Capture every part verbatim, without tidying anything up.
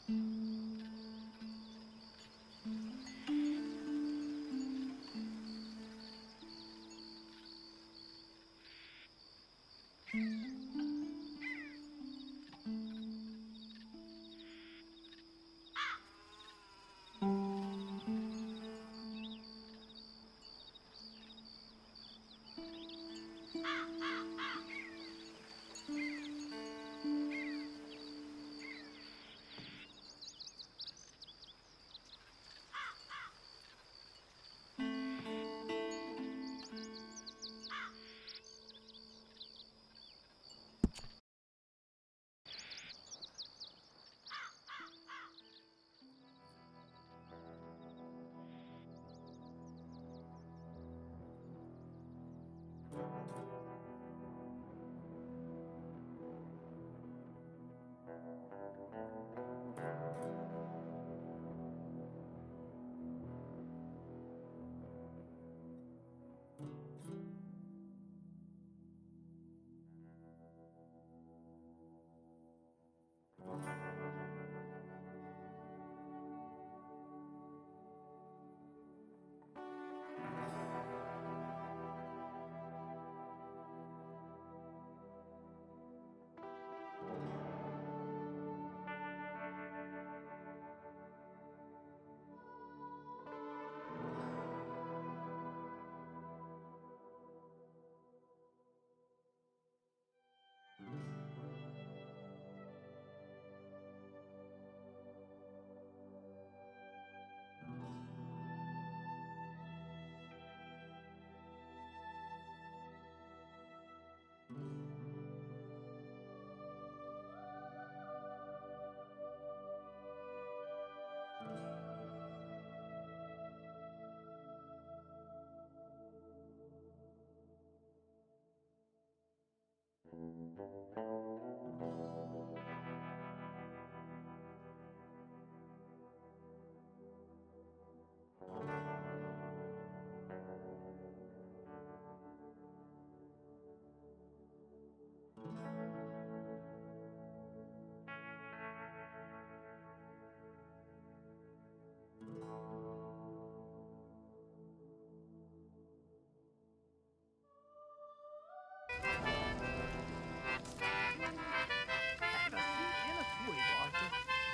Have a seat and a swig, Arthur.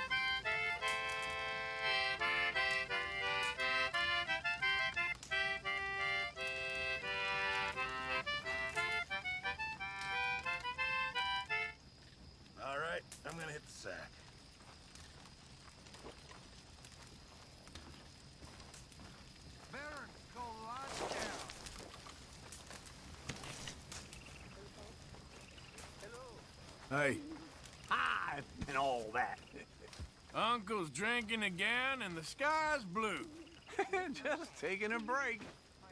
All right, I'm gonna hit the sack. Baron, go lie down. Hey. Hi, and all that. Uncle's drinking again and the sky's blue. Just taking a break.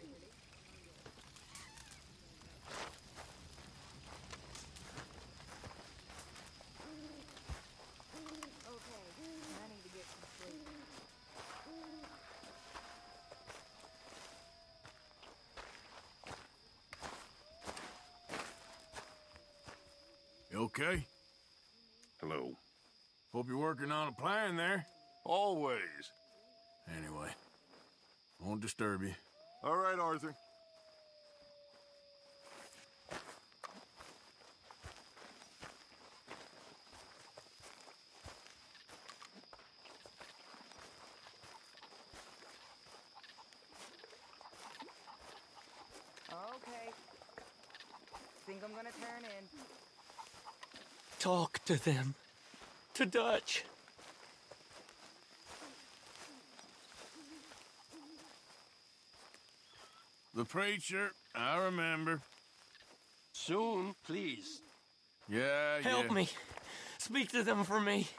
You okay? Hello. Hope you're working on a plan there. Always. Anyway, won't disturb you. All right, Arthur. Okay. Think I'm gonna turn in. Talk to them. To Dutch. The preacher, I remember. Soon, please. Yeah, Help yeah. me. Speak to them for me.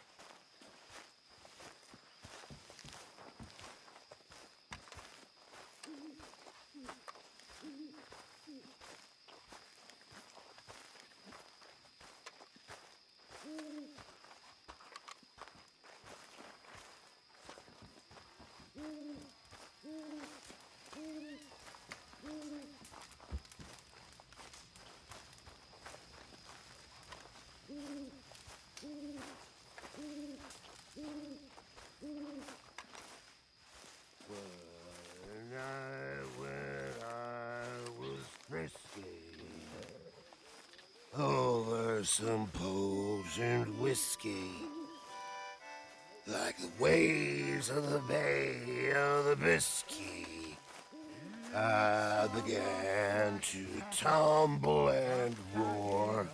some potent whiskey. Like the waves of the Bay of the Biscay, I began to tumble and roar.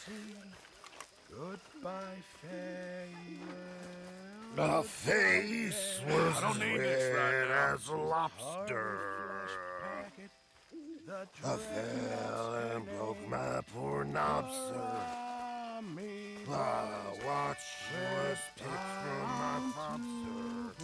Goodbye, farewell. My face was as red as a lobster. I fell and broke my poor knob, sir. My watch was picked from my fob, sir.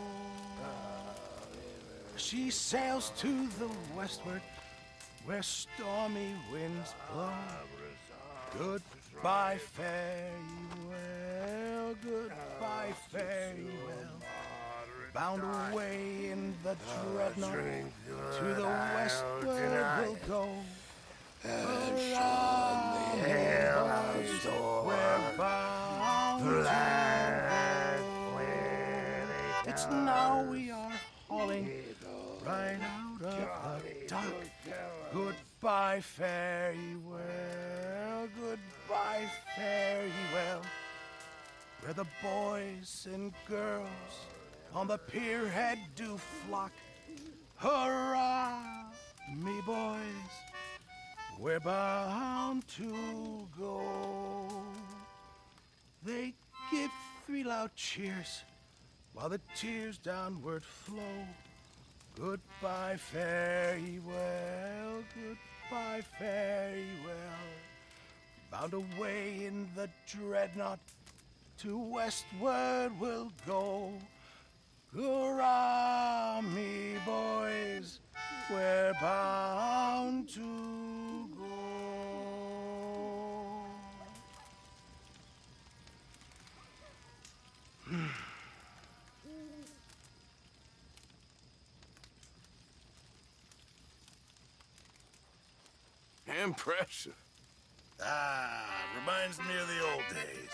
She sails to the westward, where stormy winds blow. Goodbye, fare ye well, goodbye, fare ye well. Bound away in the dreadnought, to the westward we'll go. And shun the alehouse door. We're bound Black to It's now we are hauling right out of the dock. Goodbye, fare ye well, goodbye, fare ye well. Where the boys and girls on the pier head do flock. Hurrah, me boys, we're bound to go. They give three loud cheers while the tears downward flow. Goodbye, fare ye well, goodbye, fare ye well. Bound away in the dreadnought, to westward we'll go. Hurrah, me boys, we're bound to go. Impressive. Ah, reminds me of the old days.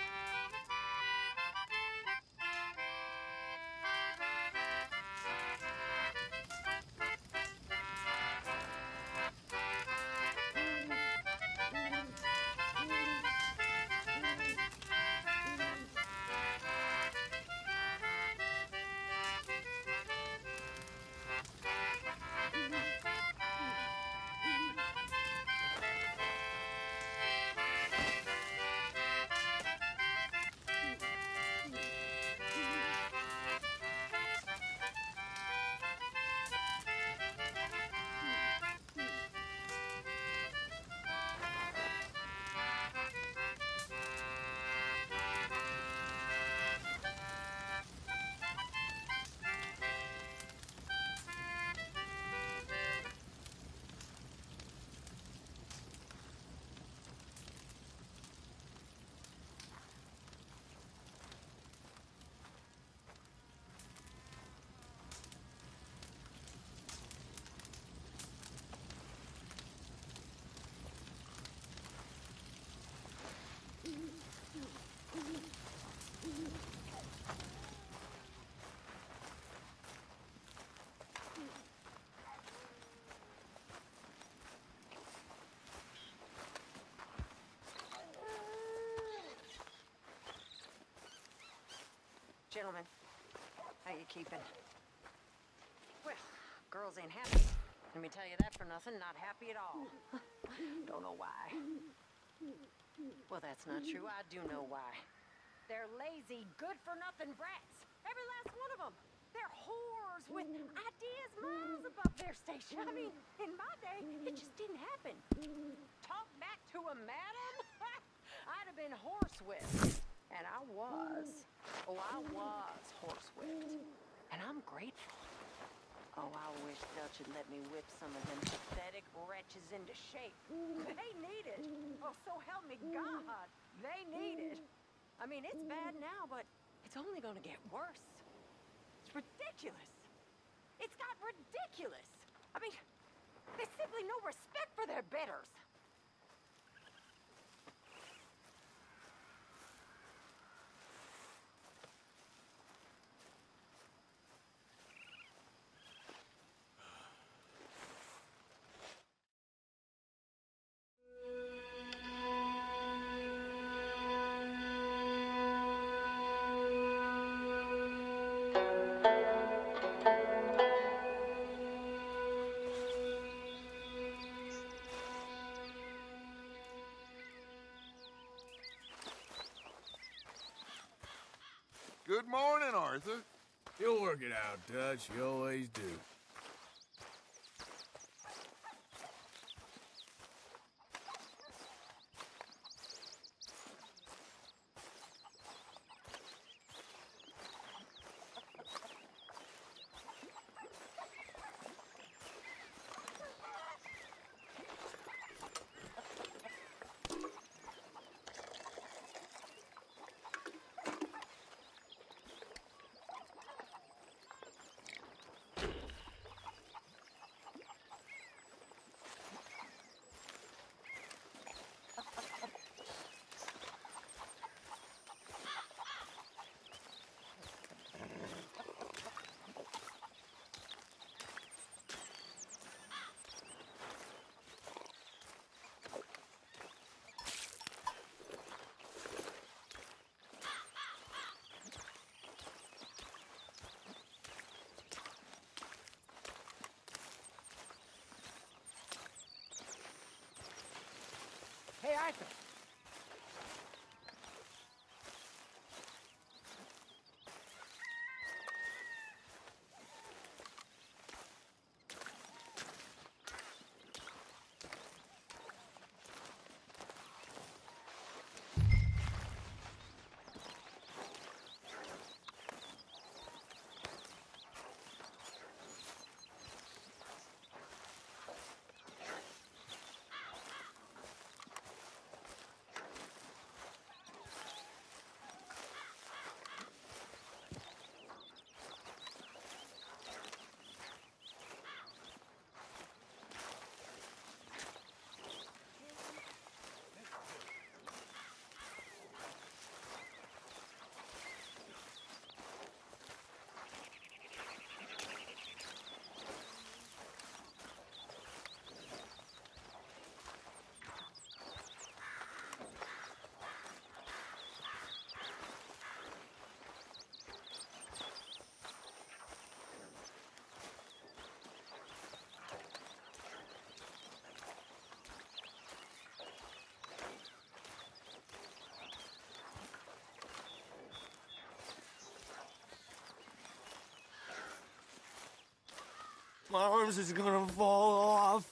Gentlemen, how you keeping? Well, girls ain't happy. Let me tell you that for nothing. Not happy at all. Don't know why. Well, that's not true. I do know why. They're lazy, good-for-nothing brats. Every last one of them. They're whores with ideas miles above their station. I mean, in my day, it just didn't happen. Talk back to a madam? I'd have been horsewhipped. And I was. Oh, I was horsewhipped. And I'm grateful. Oh, I wish Dutch had let me whip some of them pathetic wretches into shape. They need it. Oh, so help me God. They need it. I mean, it's bad now, but it's only gonna get worse. It's ridiculous. It's got ridiculous. I mean, they simply no respect for their betters. Good morning, Arthur. You'll work it out, Dutch. You always do. Hey, Arthur. My arms is gonna fall off.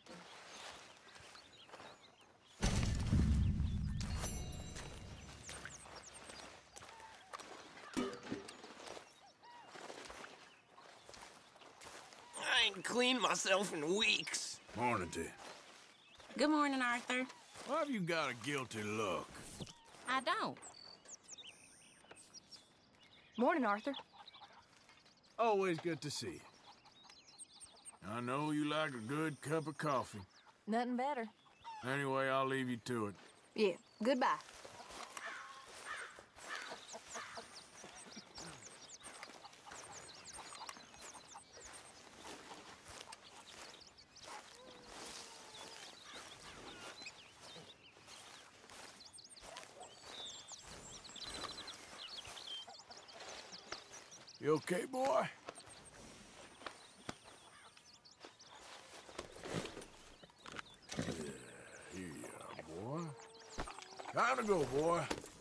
I ain't cleaned myself in weeks. Morning to you. Good morning, Arthur. Why have you got a guilty look? I don't. Morning, Arthur. Always good to see you. I know you like a good cup of coffee. Nothing better. Anyway, I'll leave you to it. Yeah, goodbye. You okay, boy? Yeah, here you are, boy. Time to go, boy.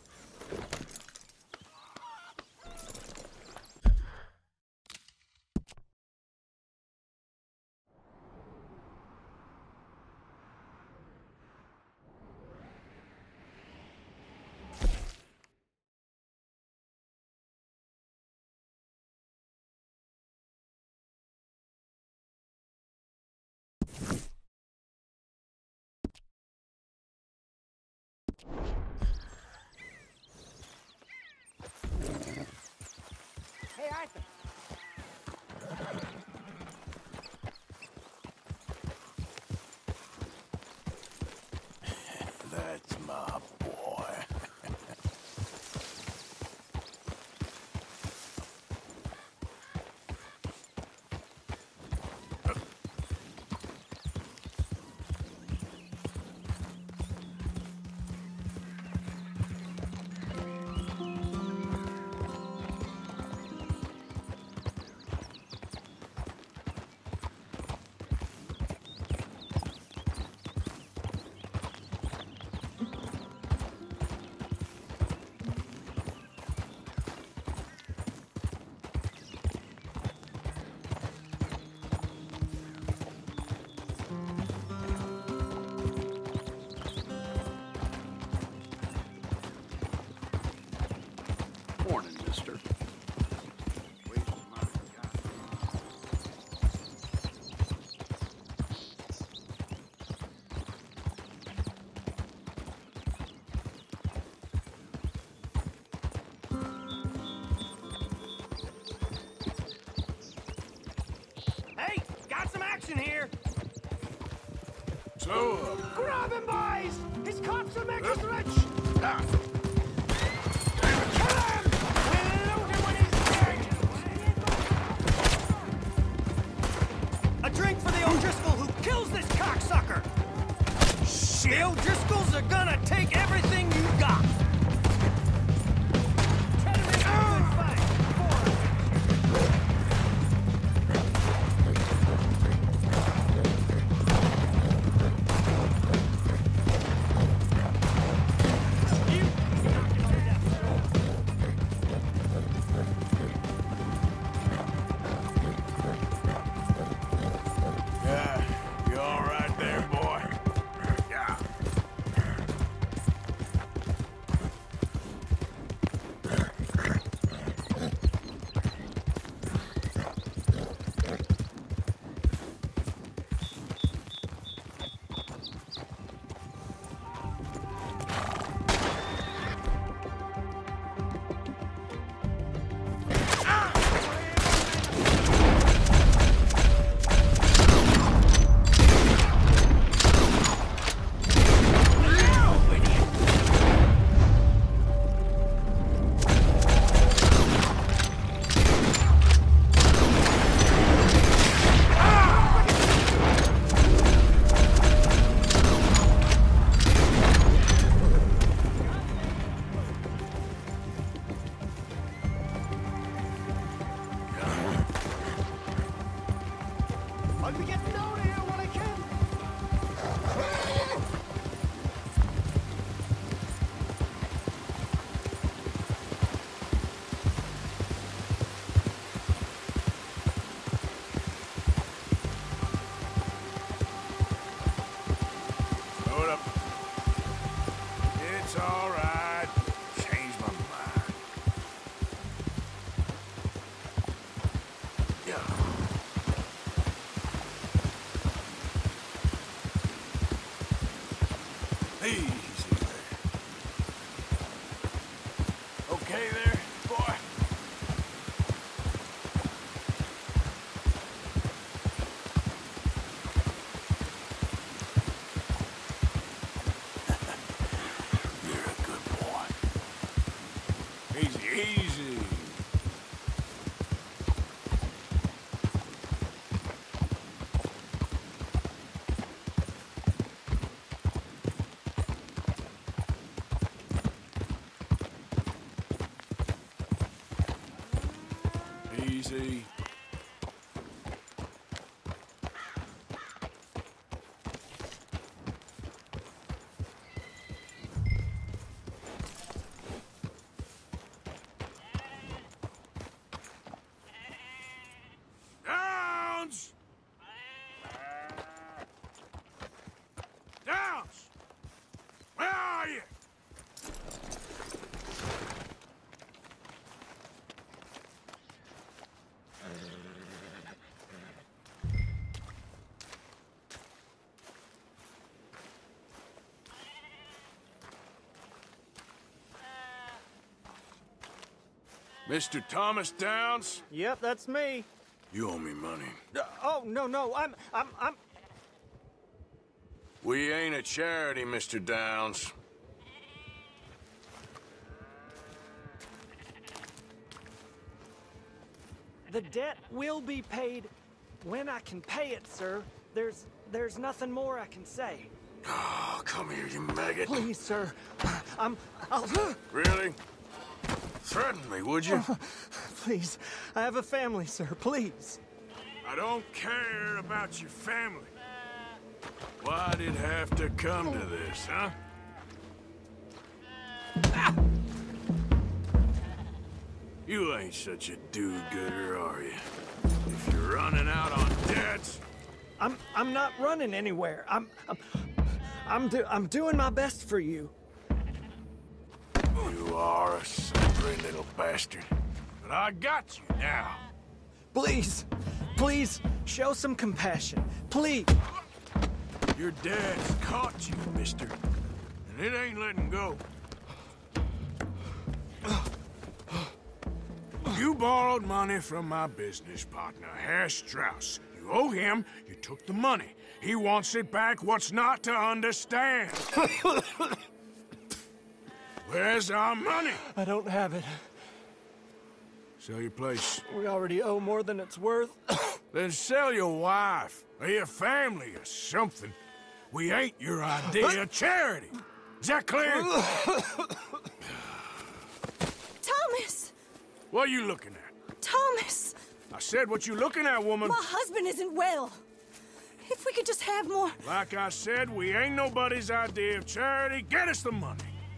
Hey, Arthur. That's my boy. mister. Hey, got some action here. So, uh, Grab him, boys! His cops will make us rich! ah, Kill him! We'll loot him when he's dead! A drink for the O'Driscoll who kills this cocksucker! The O'Driscolls are gonna take everything you got! Tell him it's a good fight! yeah, you all right there, boy? Yeah. I'll be getting out of here when I can! Hold up. It's all right. Changed my mind. Yeah. Easy there. Okay there, boy? You're a good boy. Easy, easy. Easy. Downs! Downs! Where are you? Mister Thomas Downs? Yep, that's me. You owe me money. Uh, oh, no, no, I'm, I'm, I'm... We ain't a charity, Mister Downs. The debt will be paid when I can pay it, sir. There's, there's nothing more I can say. Oh, come here, you maggot. Please, sir. I'm, I'll... Really? Threaten me, would you? Please, I have a family, sir, please. I don't care about your family. Why'd it have to come to this, huh? You ain't such a do-gooder, are you? If you're running out on debts... I'm, I'm not running anywhere. I'm, I'm, I'm, do, I'm doing my best for you. You are a slippery little bastard. I got you now. Please, please, show some compassion. Please. Your dad's caught you, mister. And it ain't letting go. You borrowed money from my business partner, Herr Strauss. You owe him, you took the money. He wants it back, what's not to understand? Where's our money? I don't have it. Sell your place. We already owe more than it's worth. Then sell your wife, or your family, or something. We ain't your idea of charity. Is that clear? Thomas! What are you looking at? Thomas! I said what you looking at, woman. My husband isn't well. If we could just have more... Like I said, we ain't nobody's idea of charity. Get us the money.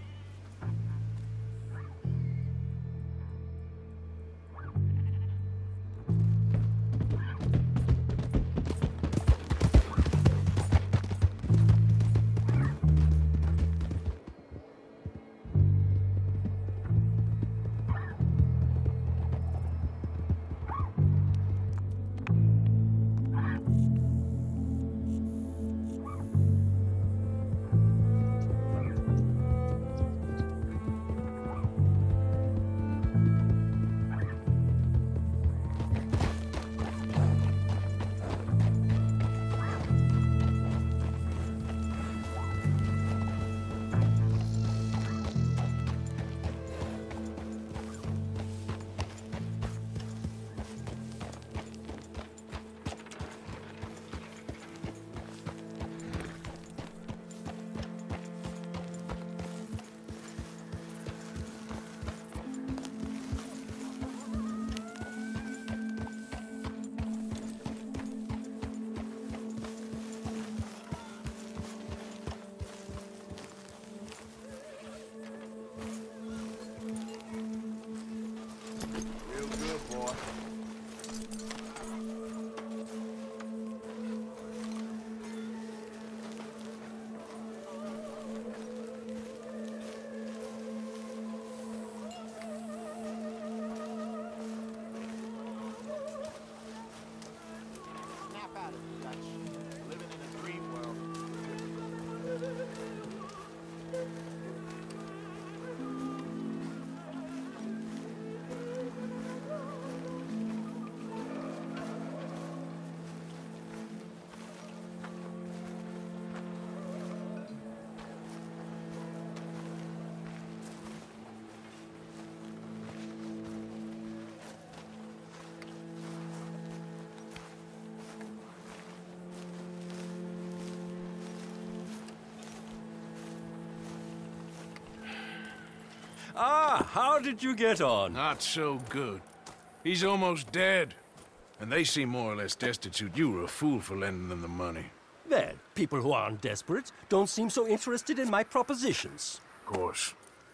Ah, how did you get on? Not so good. He's almost dead. And they seem more or less destitute. You were a fool for lending them the money. Well, people who aren't desperate don't seem so interested in my propositions. Of course.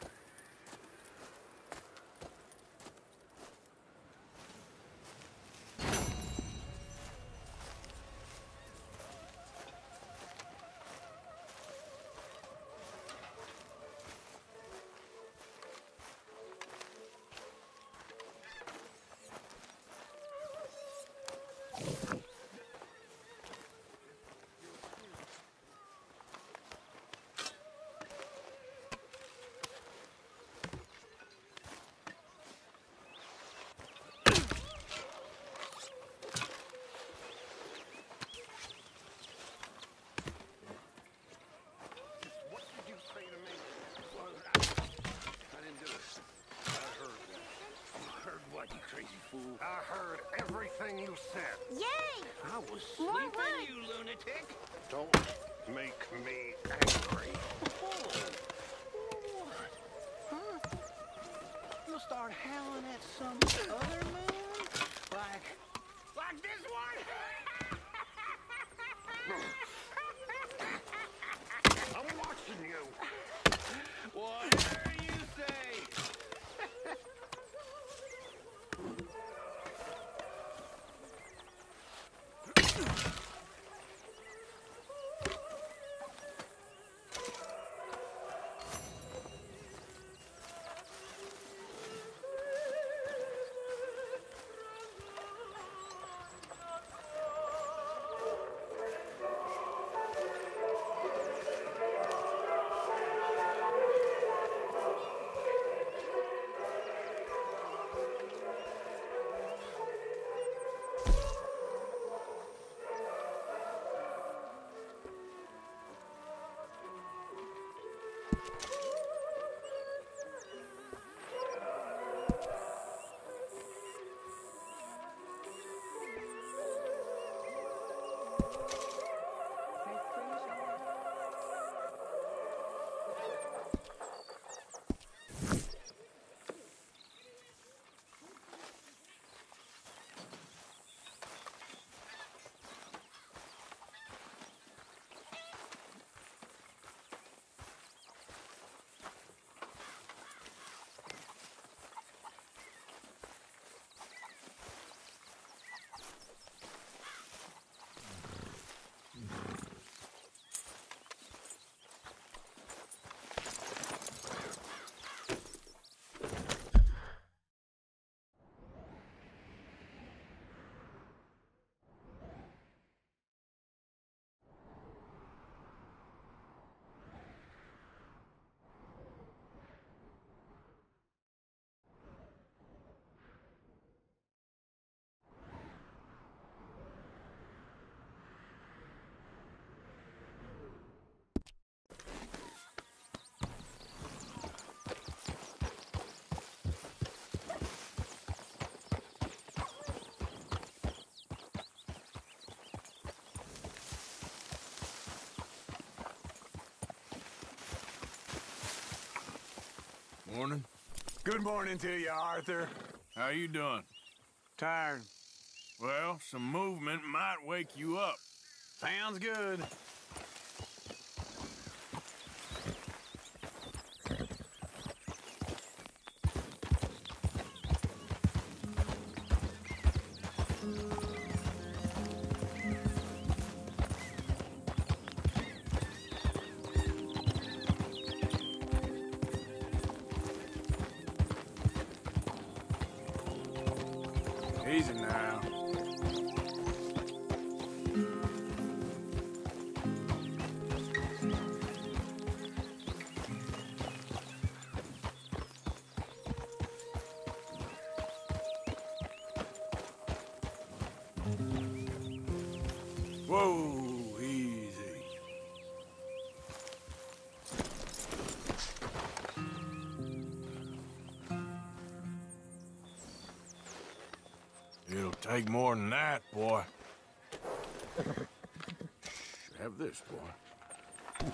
I heard everything you said. Yay! I was More sleeping, wood. you lunatic. Don't make me angry. Huh? You'll start howling at some other man? Like, like this one? I'm watching you. Whatever you say. Morning. Good morning to you, Arthur. How you doing? Tired. Well, some movement might wake you up. Sounds good. Easy now. Whoa, easy. It'll take more than that, boy. Have this, boy.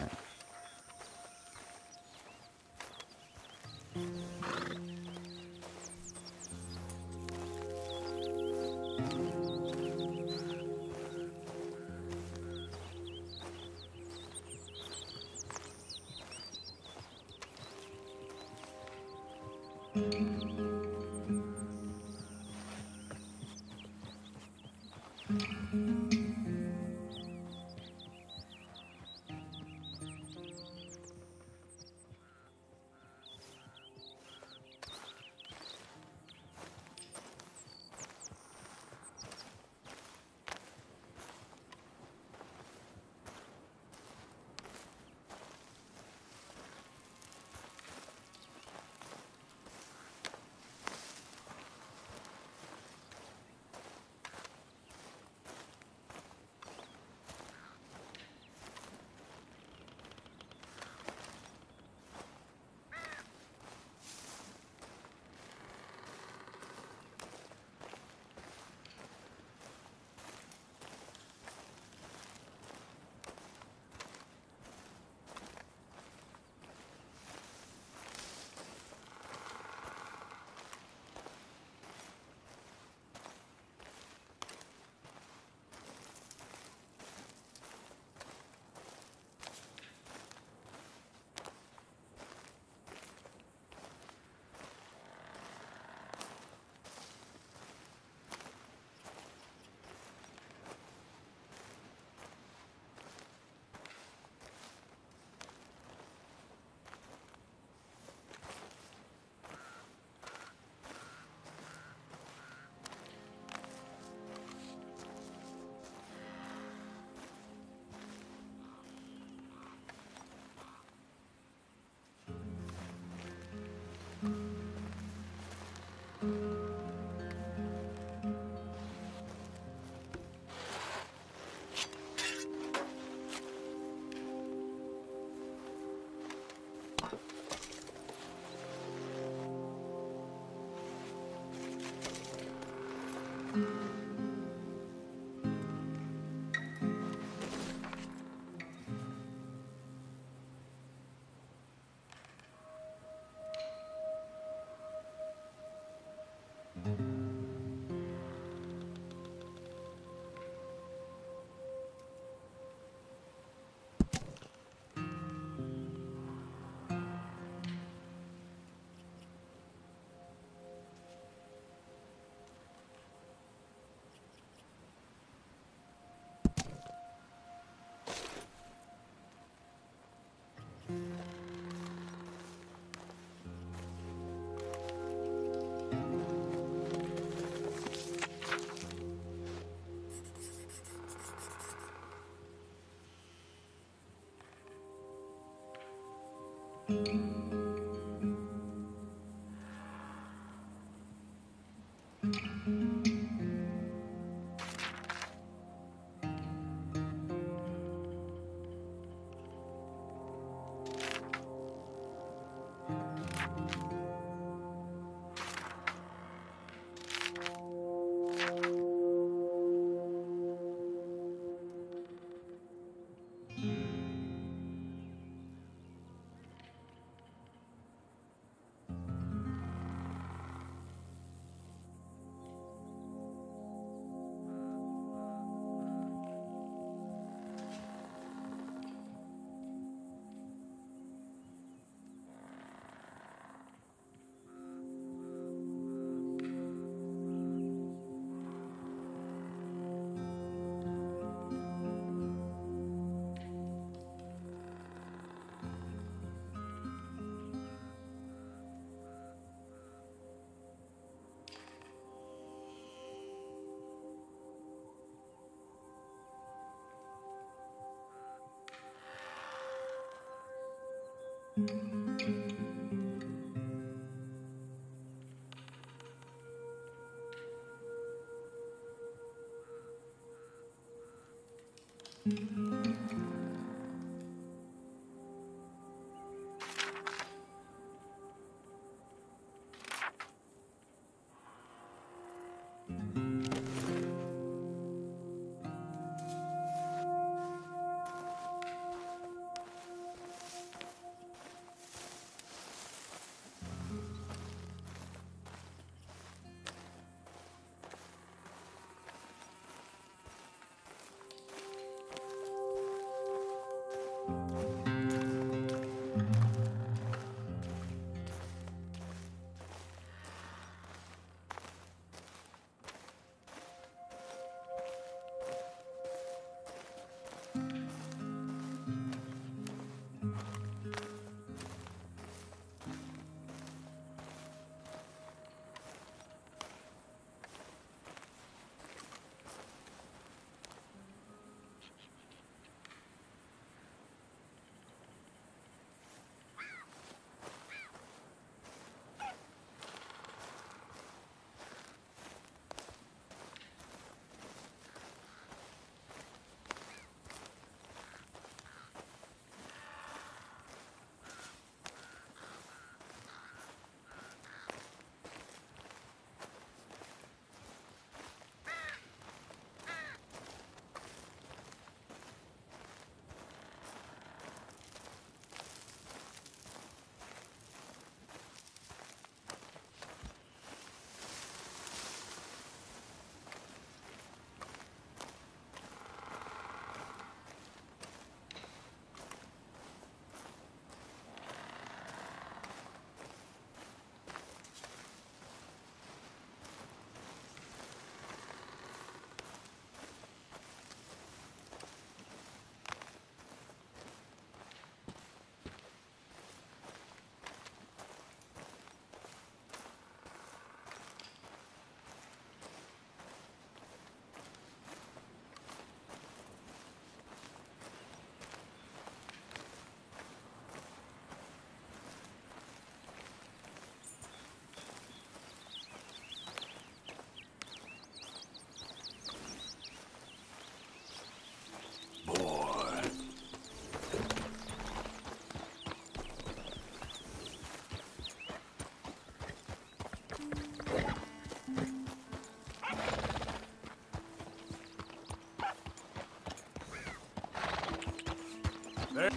There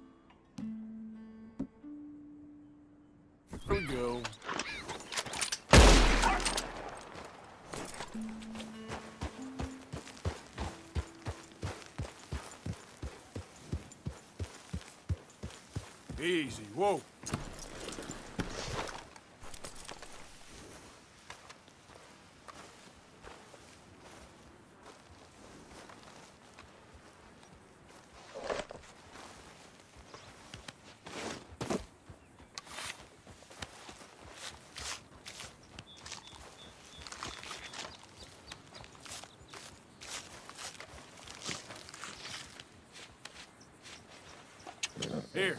we go. Easy, whoa. Here.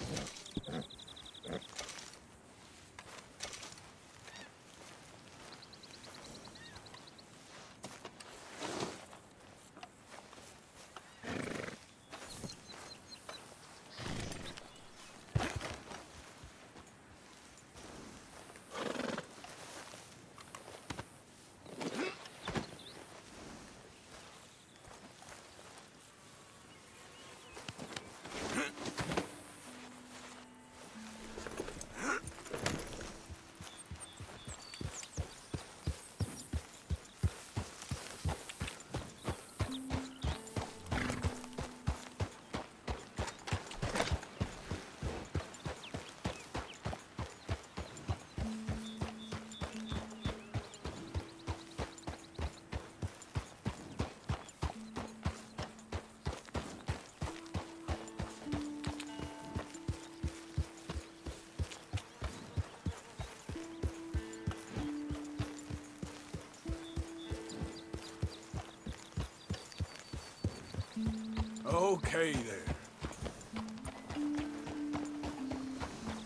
Okay, there.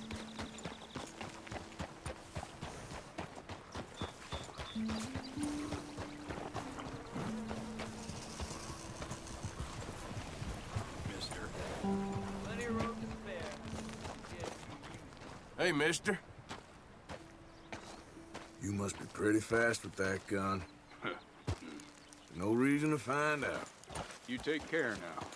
Hey, mister. You must be pretty fast with that gun. No reason to find out. You take care now.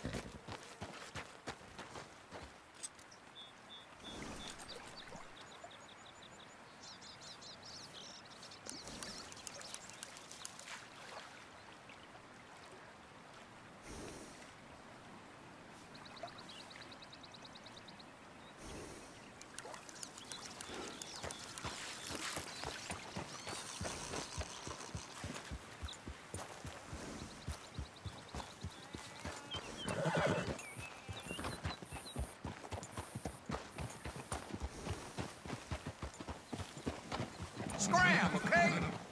Scram, okay?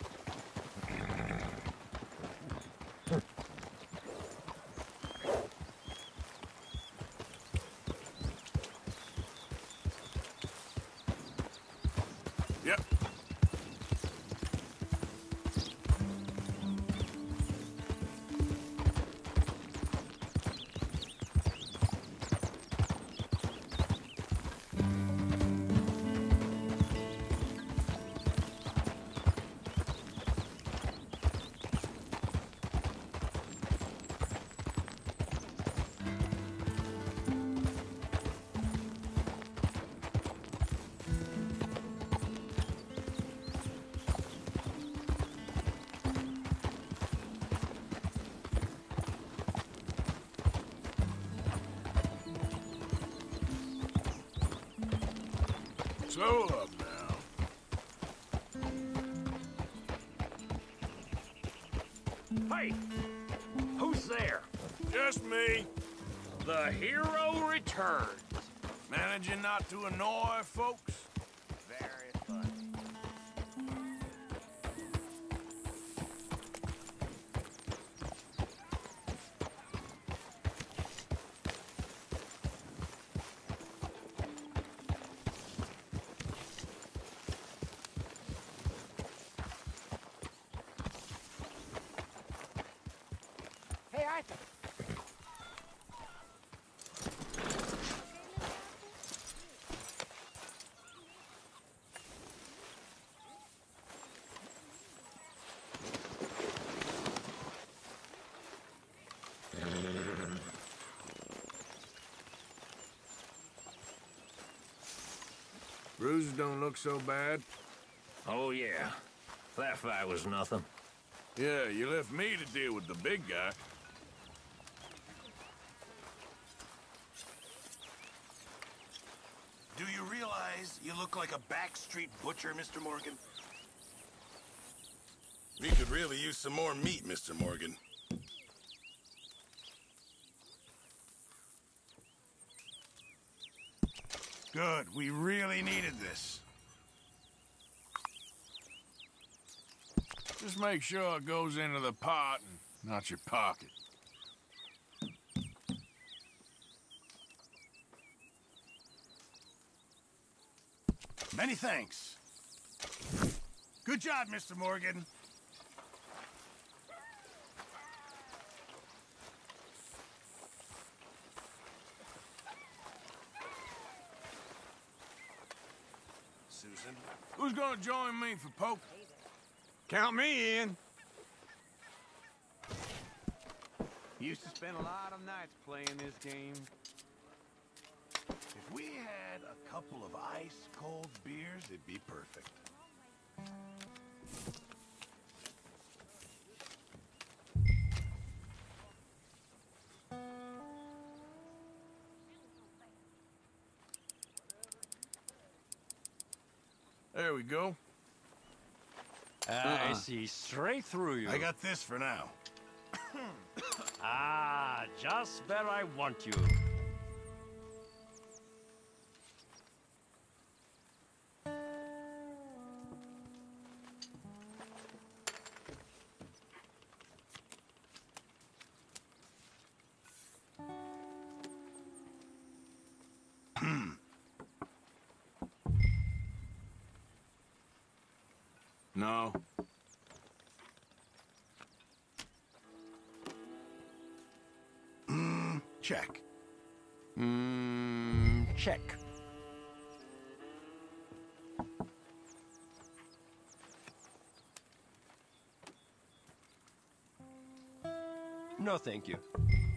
Yep. Slow up now. Hey! Who's there? Just me. The hero returns. Managing not to annoy folks. Very funny. Hey, Arthur. Bruises don't look so bad. Oh, yeah. That fight was nothing. Yeah, you left me to deal with the big guy. Do you realize you look like a backstreet butcher, Mister Morgan? We could really use some more meat, Mister Morgan. Good. We really needed this. Just make sure it goes into the pot and not your pocket. Many thanks. Good job, Mister Morgan. Susan? Who's gonna join me for poker? Count me in. Used to spend a lot of nights playing this game. If we had a couple of ice-cold beers, it'd be perfect. There we go. I see straight through you. I got this for now. Ah, just where I want you. No. Mm, check. Mmm, check. No, thank you.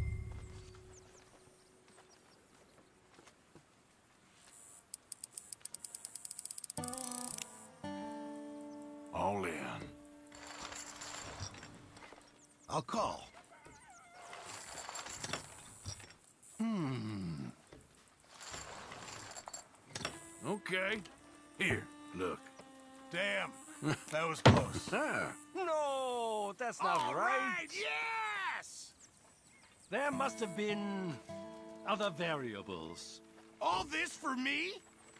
All in. I'll call. Hmm. Okay. Here, look. Damn. That was close. Ah. No, that's not All right. right, yes! There must have been other variables. All this for me?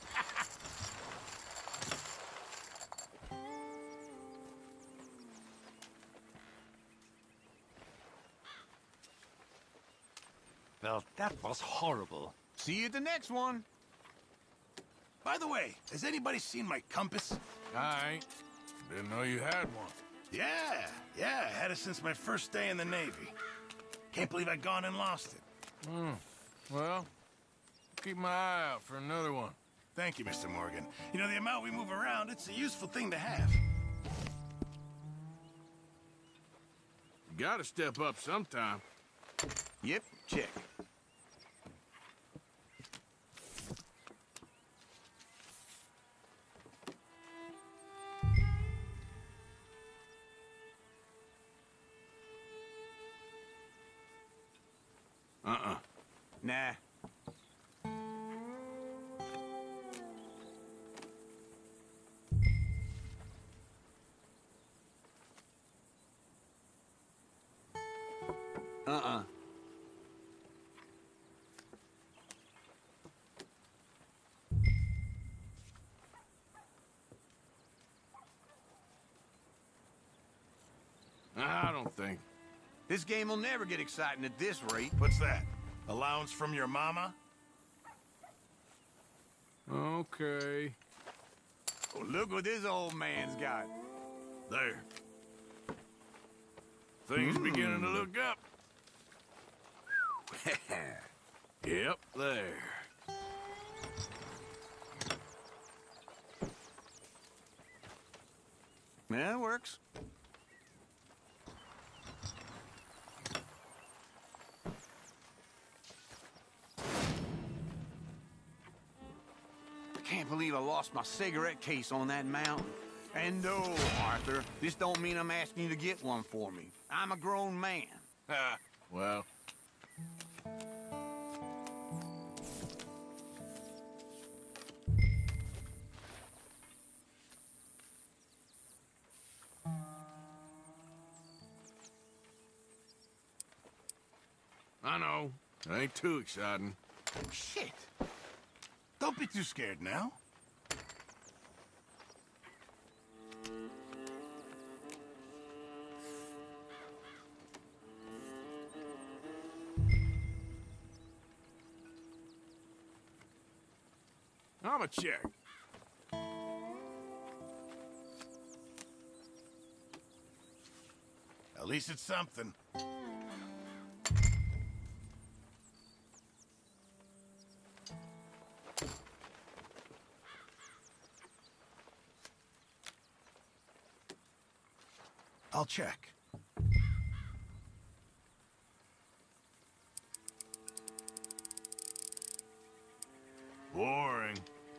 Well, that was horrible. See you at the next one. By the way, has anybody seen my compass? I ain't. Didn't know you had one. Yeah, yeah, I had it since my first day in the Navy. Can't believe I'd gone and lost it. Hmm. Well, keep my eye out for another one. Thank you, Mister Morgan. You know, the amount we move around, it's a useful thing to have. You gotta step up sometime. Yep, check. Uh-uh. Nah. Uh-uh. I don't think. This game will never get exciting at this rate. What's that? Allowance from your mama? Okay. Oh, look what this old man's got. There. Things Mm. beginning to look up. Yep, there. Yeah, it works. I can't believe I lost my cigarette case on that mountain. And no, Arthur, this don't mean I'm asking you to get one for me. I'm a grown man. Ha, well. I know. It ain't too exciting. Shit. Don't be too scared now. I'm a check. At least it's something. I'll check. Boring.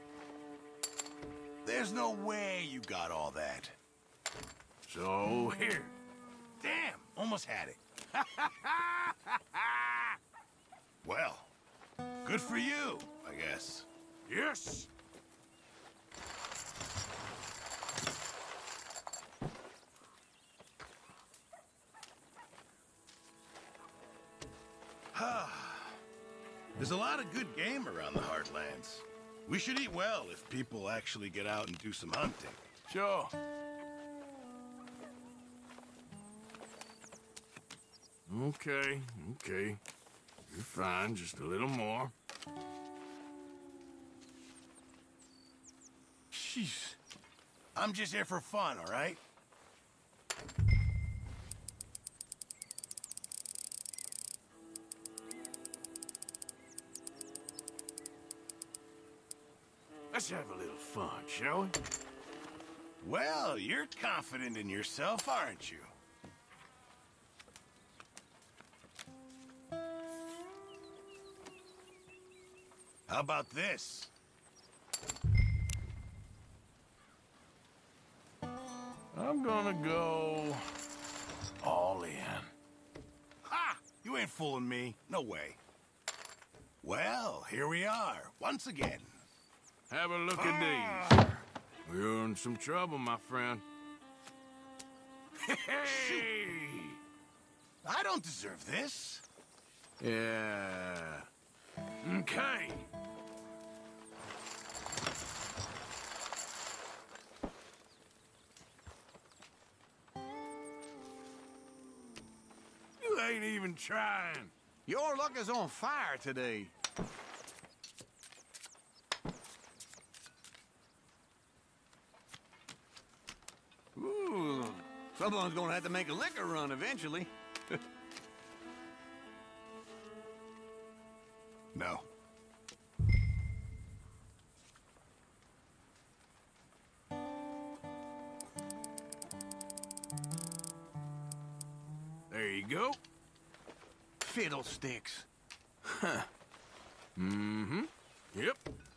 There's no way you got all that. So, here. Damn, almost had it. Well, good for you, I guess. Yes. There's a lot of good game around the Heartlands. We should eat well if people actually get out and do some hunting. Sure. Okay, okay. You're fine, just a little more. Jeez. I'm just here for fun, all right? Let's have a little fun, shall we? Well, you're confident in yourself, aren't you? How about this? I'm gonna go all in. Ha! You ain't fooling me. No way. Well, here we are, once again. Have a look at these. We're in some trouble, my friend. Hey! I don't deserve this. Yeah. Okay. You ain't even trying. Your luck is on fire today. Ooh, someone's gonna have to make a liquor run eventually. No. There you go. Fiddlesticks. Huh. Mm-hmm. Yep.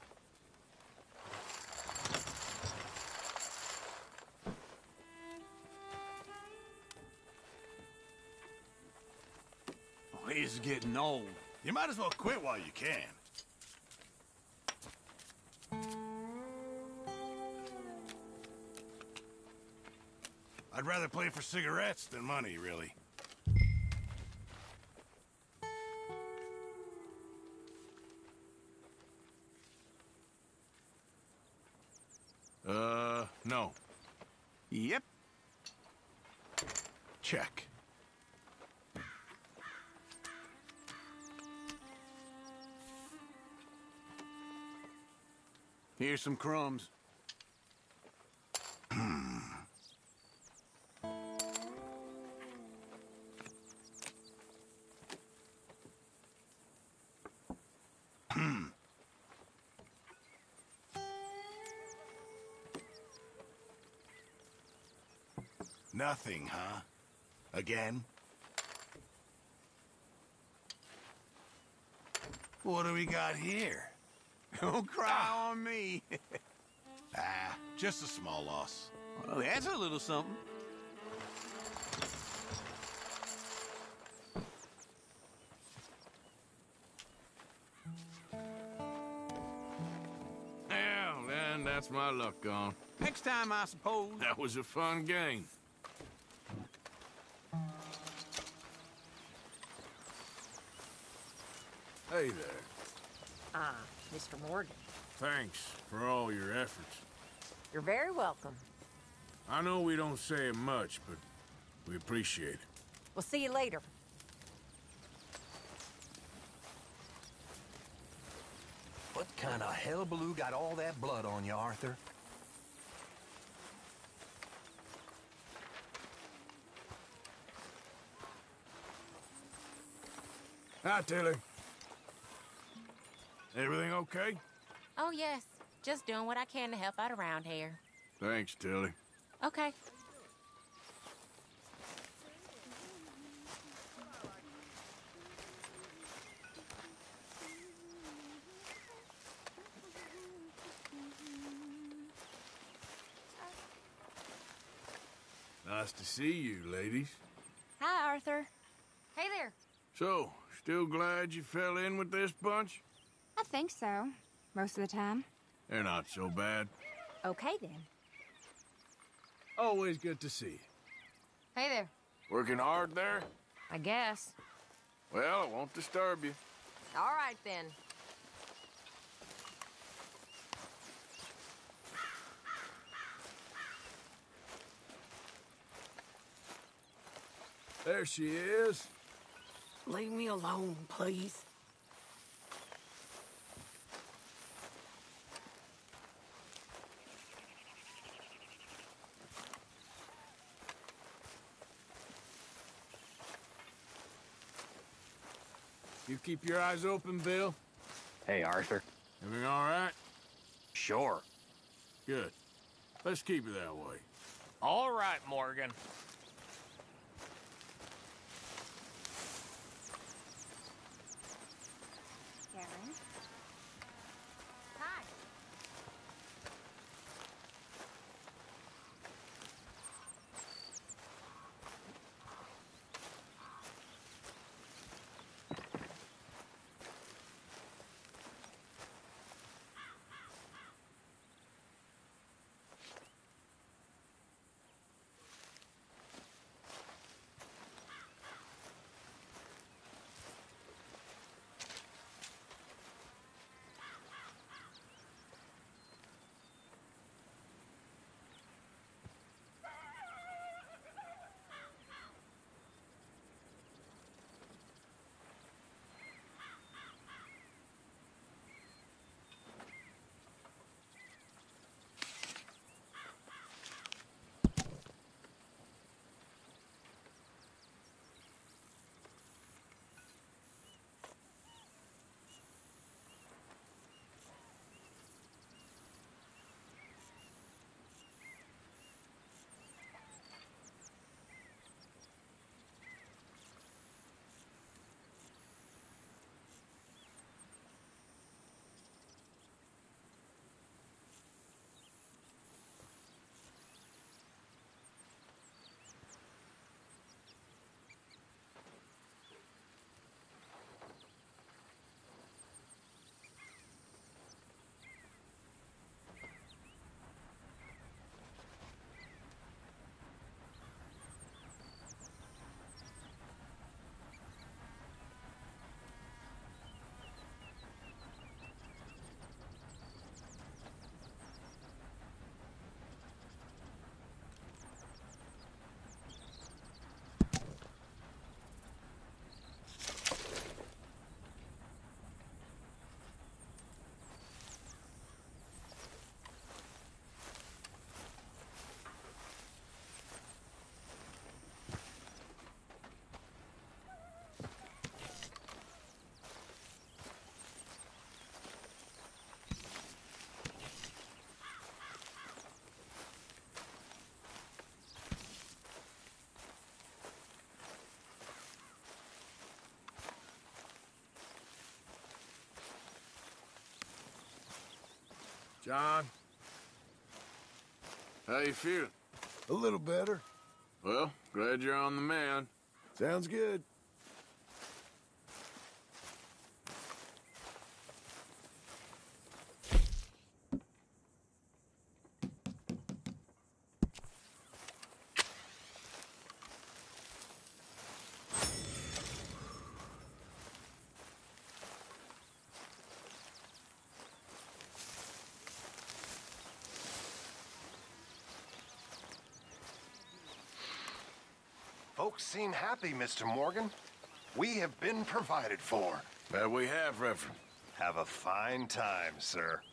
Oh, this is getting old. You might as well quit while you can. I'd rather play for cigarettes than money, really. Uh, no. Yep. Check. Here's some crumbs. Nothing, huh? Again? What do we got here? Don't cry on me. Ah, just a small loss. Well, that's a little something. Well, then that's my luck gone. Next time, I suppose. That was a fun game. Hey there. Ah, Mister Morgan. Thanks for all your efforts. You're very welcome. I know we don't say it much, but we appreciate it. We'll see you later. What kind of hellbaloo got all that blood on you, Arthur? Hi, Tilly. Everything okay? Oh, yes. Just doing what I can to help out around here. Thanks, Tilly. Okay. Nice to see you, ladies. Hi, Arthur. Hey there. So, still glad you fell in with this bunch? I think so, most of the time. They're not so bad. Okay, then. Always good to see you. Hey there. Working hard there? I guess. Well, it won't disturb you. All right, then. There she is. Leave me alone, please. You keep your eyes open, Bill? Hey, Arthur. Everything all right? Sure. Good. Let's keep it that way. All right, Morgan. Karen? John? How you feeling? A little better. Well, glad you're on the mend. Sounds good. Folks seem happy, Mister Morgan. We have been provided for. That we have, Reverend. Have a fine time, sir.